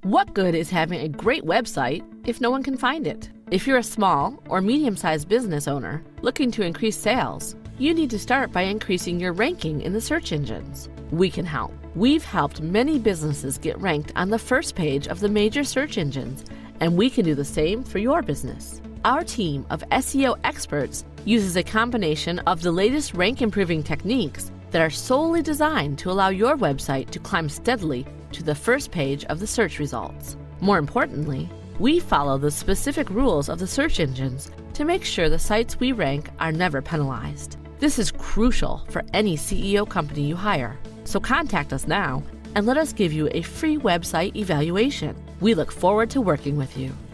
What good is having a great website if no one can find it? If you're a small or medium-sized business owner looking to increase sales, you need to start by increasing your ranking in the search engines. We can help. We've helped many businesses get ranked on the first page of the major search engines, and we can do the same for your business. Our team of SEO experts uses a combination of the latest rank-improving techniques that are solely designed to allow your website to climb steadily to the first page of the search results. More importantly, we follow the specific rules of the search engines to make sure the sites we rank are never penalized. This is crucial for any CEO company you hire. So contact us now and let us give you a free website evaluation. We look forward to working with you.